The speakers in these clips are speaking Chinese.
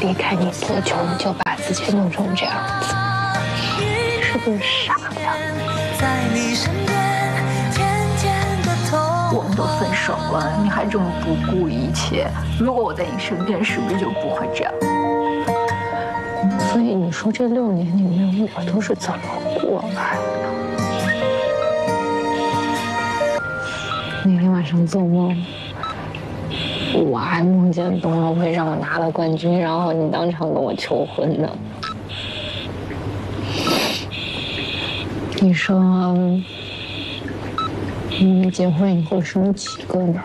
离开你多久，你就把自己弄成这样子，是不是傻呀？ 我们都分手了，你还这么不顾一切。如果我在你身边，是不是就不会这样？ 所以你说这6年里面，我都是怎么过来的？那天晚上做梦，我还梦见冬奥会让我拿了冠军，然后你当场跟我求婚呢。你说，结婚以后生几个呢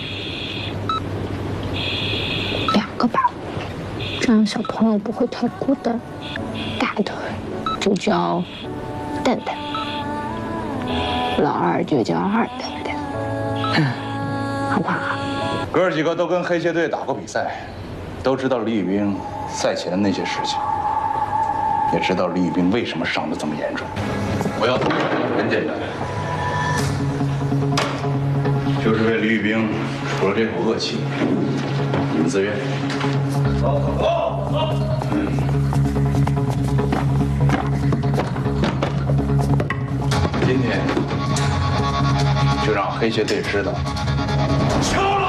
？2个吧，这样小朋友不会太孤单。大的就叫蛋蛋，老二就叫二蛋蛋，好不好？ 哥儿几个都跟黑蟹队打过比赛，都知道李宇冰赛前的那些事情，也知道李宇冰为什么伤得这么严重。我要投很简单，就是为李宇冰出了这口恶气，你们自愿？走。今天就让黑蟹队知道。